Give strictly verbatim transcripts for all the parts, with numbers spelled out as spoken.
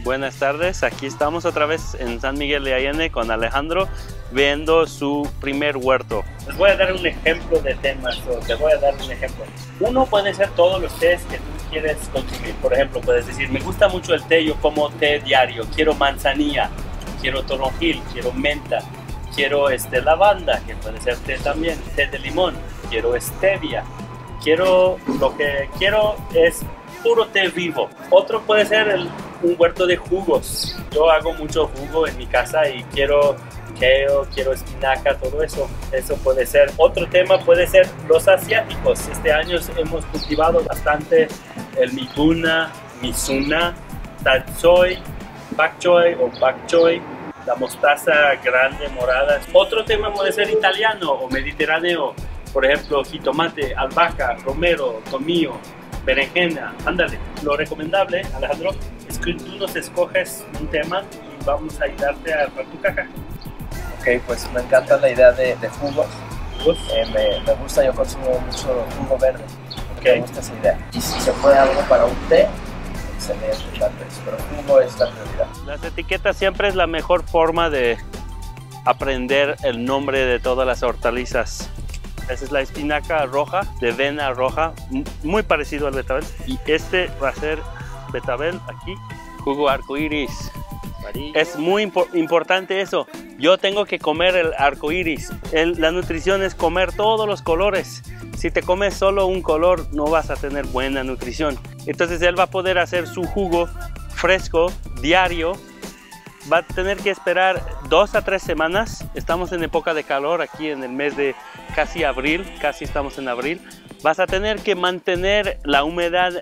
Buenas tardes, aquí estamos otra vez en San Miguel de Allende con Alejandro viendo su primer huerto. Les voy a dar un ejemplo de temas, o te voy a dar un ejemplo. Uno puede ser todos los tés que tú quieres consumir. Por ejemplo, puedes decir, me gusta mucho el té, yo como té diario, quiero manzanilla, quiero toronjil, quiero menta, quiero este, lavanda, que puede ser té también, té de limón, quiero stevia, quiero, lo que quiero es puro té vivo. Otro puede ser el, un huerto de jugos. Yo hago mucho jugo en mi casa y quiero kale, quiero espinaca, todo eso. Eso puede ser. Otro tema puede ser los asiáticos. Este año hemos cultivado bastante el miguna, mizuna, tatsoi, bok choy o bok choy, la mostaza grande morada. Otro tema puede ser italiano o mediterráneo. Por ejemplo, jitomate, albahaca, romero, tomillo, berenjena, ándale. Lo recomendable, Alejandro, es que tú nos escoges un tema y vamos a ayudarte a armar tu caja. Ok, pues me encanta la idea de, de jugos. ¿Jugos? Eh, me, me gusta, yo consumo mucho jugo verde. Okay. Me gusta esa idea. Y si se puede algo para un té, excelente, tal vez. Pero el jugo es la prioridad. Las etiquetas siempre es la mejor forma de aprender el nombre de todas las hortalizas. Esa es la espinaca roja, de vena roja, muy parecido al betabel. Y este va a ser betabel aquí, jugo arcoíris. Es muy impo importante eso. Yo tengo que comer el arcoíris. La nutrición es comer todos los colores. Si te comes solo un color, no vas a tener buena nutrición. Entonces él va a poder hacer su jugo fresco, diario. Va a tener que esperar dos a tres semanas. Estamos en época de calor aquí en el mes de casi abril, casi estamos en abril. Vas a tener que mantener la humedad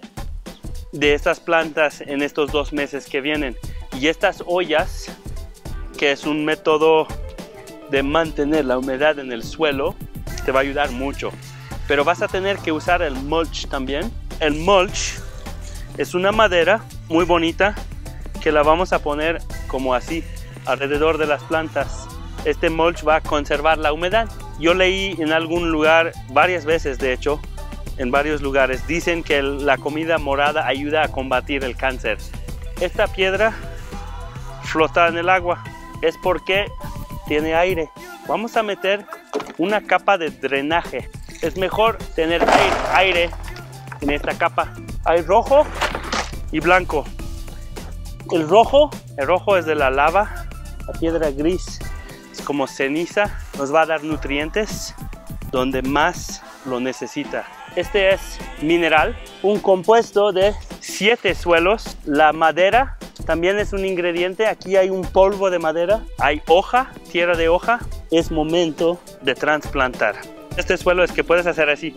de estas plantas en estos dos meses que vienen. Y estas ollas, que es un método de mantener la humedad en el suelo, te va a ayudar mucho. Pero vas a tener que usar el mulch también. El mulch es una madera muy bonita que la vamos a poner como así alrededor de las plantas. Este mulch va a conservar la humedad. Yo leí en algún lugar, varias veces de hecho, en varios lugares, dicen que la comida morada ayuda a combatir el cáncer. Esta piedra flota en el agua, es porque tiene aire. Vamos a meter una capa de drenaje. Es mejor tener aire en esta capa. Hay rojo y blanco. El rojo, el rojo es de la lava, la piedra gris es como ceniza, nos va a dar nutrientes donde más lo necesita. Este es mineral, un compuesto de siete suelos. La madera también es un ingrediente, aquí hay un polvo de madera, hay hoja, tierra de hoja. Es momento de trasplantar. Este suelo es que puedes hacer así,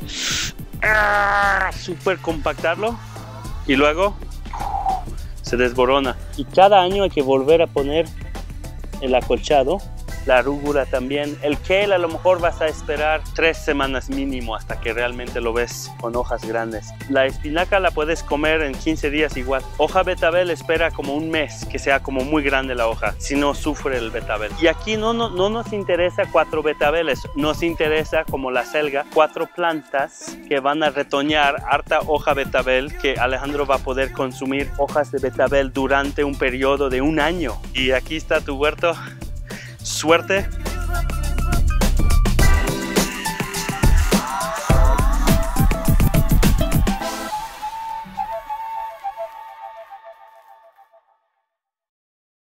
súper compactarlo y luego se desborona. Y cada año hay que volver a poner el acolchado, la rúgula también. El kale a lo mejor vas a esperar tres semanas mínimo hasta que realmente lo ves con hojas grandes. La espinaca la puedes comer en quince días igual. Hoja betabel espera como un mes que sea como muy grande la hoja, si no sufre el betabel. Y aquí no, no, no nos interesa cuatro betabeles, nos interesa como la selga, cuatro plantas que van a retoñar harta hoja betabel, que Alejandro va a poder consumir hojas de betabel durante un periodo de un año. Y aquí está tu huerto. Suerte.